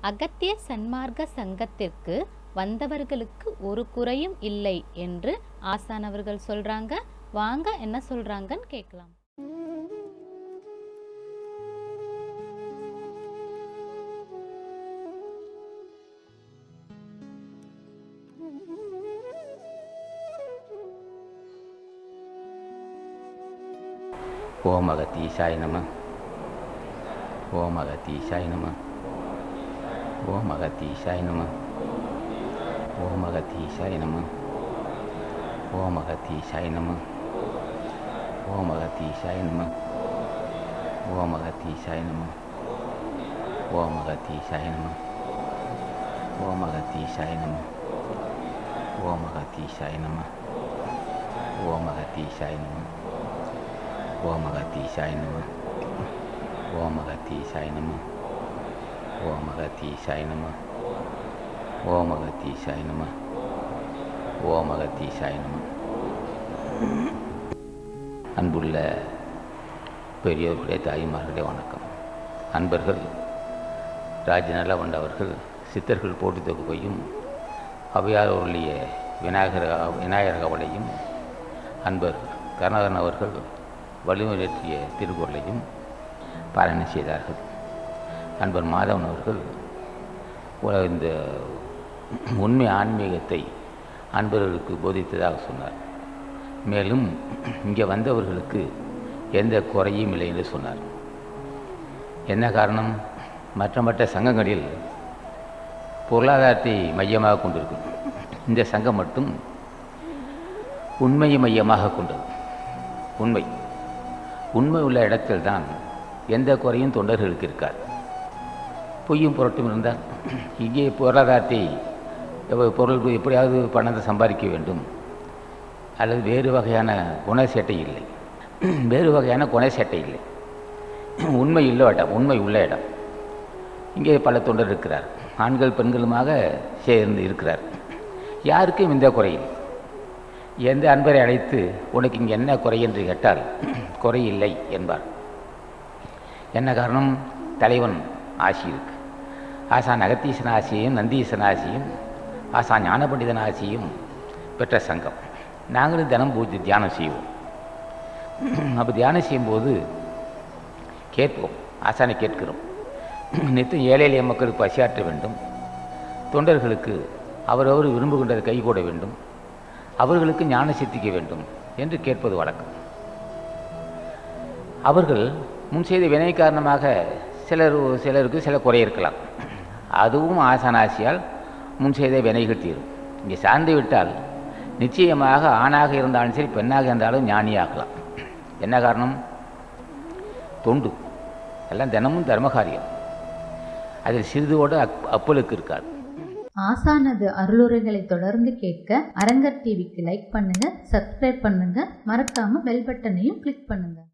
அகத்திய சன்மார்க்க சங்கத்திற்கு வந்தவர்களுக்கு ஒரு குறையும் இல்லை என்று ஆசான் அவர்கள் சொல்றாங்க. வாங்க என்ன சொல்றாங்கன்னு கேட்கலாம். ஓம் அகத்தீசாய நம. ஓம் அகத்தீசாய நம. ஓம் அகத்தீசாய நம. ஓம் அகத்தீசாய நம. ஓம் அகத்தீசாய நம. ஓம் அகத்தீசாய நம. ஓம் அகத்தீசாய நம. ஓம் அகத்தீசாய நம. ஓம் அகத்தீசாய நம. ஓம் அகத்தீசாய நம. ஓம் அகத்தீசாய நம. ஓம் அகத்தீசாய நம. ஓம் அகத்தீசாய நம. ஓம் அகத்தீசாய நம. ஓம் அகத்தீசாய நம. ஓம் அகத்தீசாய நம. அன்புள்ள பெரியோர்களே, தாய்மார்களே, வணக்கம். அன்பர்கள் ராஜநலவண்ட அவர்கள் சித்தர்கள் போட்டி தொகுப்பையும் அவையார் அவருடைய விநாயகர் கவலையும் அன்பர் கருணாகரன் அவர்கள் வலிமையேற்றிய திருக்குறளையும் பாராயணம் செய்தார்கள். அன்பர் மாதவன் அவர்கள் இந்த உண்மை ஆன்மீகத்தை அன்பர்களுக்கு போதித்ததாக சொன்னார். மேலும் இங்கே வந்தவர்களுக்கு எந்த குறையும் இல்லை என்று சொன்னார். என்ன காரணம்? மற்ற சங்கங்களில் பொருளாதாரத்தை மையமாக கொண்டிருக்கும். இந்த சங்கம் மட்டும் உண்மையை மையமாக கொண்டது. உண்மை உள்ள இடத்தில்தான் எந்த குறையும் தொண்டர்களுக்கு இருக்காது. பொய்யும் புரட்டும் இருந்தால் இங்கே பொருளாதாரத்தை பொருள் எப்படியாவது பணத்தை சம்பாதிக்க வேண்டும் அல்லது வேறு வகையான குணசேட்டை இல்லை. உண்மை உள்ள இடம் இங்கே பல தொண்டர் இருக்கிறார். ஆண்கள் பெண்களுமாக சேர்ந்து இருக்கிறார். யாருக்கும் இந்த குறையில் எந்த அன்பரை அழைத்து உனக்கு இங்கே என்ன குறை என்று கேட்டால் குறையில்லை என்பார். என்ன காரணம்? தலைவன் ஆசி இருக்கு. ஆசான் அகத்தீசன் ஆசியும் நந்தீசன் ஆசியும் ஆசான் ஞான பண்டிதன் ஆசியும் பெற்ற சங்கம். நாங்களும் தினம் பூஜை தியானம் செய்வோம். அப்போ தியானம் செய்யும்போது கேட்போம், ஆசானை கேட்கிறோம். நித்தம் ஏழை எளிய மக்களுக்கு பசியாற்ற வேண்டும், தொண்டர்களுக்கு அவரவர் விரும்புகின்றதை கை கூட வேண்டும், அவர்களுக்கு ஞான சித்திக்க வேண்டும் என்று கேட்பது வழக்கம். அவர்கள் முன் செய்த வினை காரணமாக சிலருக்கு சில குறை இருக்கலாம். அதுவும் ஆசானாசியால் முன் செய்த வினைகள் தீரும். இங்கே சார்ந்து விட்டால் நிச்சயமாக ஆணாக இருந்தாலும் சரி பெண்ணாக இருந்தாலும் ஞானியாகலாம். என்ன காரணம்? தொண்டு எல்லாம் தினமும் தர்மகாரியம். அதில் சிறிதோடு அப்பலுக்கு இருக்காது. ஆசானது அருளுரைகளை தொடர்ந்து கேட்க அரங்கர் டிவிக்கு லைக் பண்ணுங்க, சப்ஸ்கிரைப் பண்ணுங்க, மறக்காம பெல் பட்டனையும் கிளிக் பண்ணுங்க.